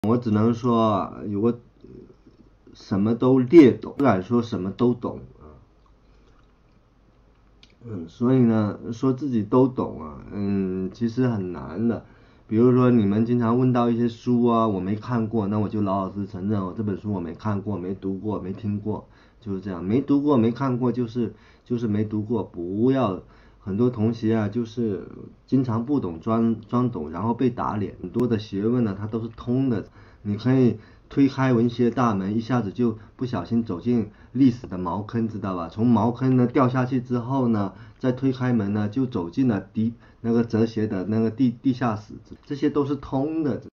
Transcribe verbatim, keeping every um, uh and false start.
我只能说有个什么都略懂，不敢说什么都懂啊。嗯，所以呢，说自己都懂啊，嗯，其实很难的。比如说你们经常问到一些书啊，我没看过，那我就老老实实承认，我这本书我没看过、没读过、没听过，就是这样。没读过、没看过，就是就是没读过，不要。很多同学啊，就是经常不懂装装懂，然后被打脸。很多的学问呢，它都是通的，你可以推开文学大门，一下子就不小心走进历史的茅坑，知道吧？从茅坑呢掉下去之后呢，再推开门呢，就走进了地那个哲学的那个地地下室，这些都是通的。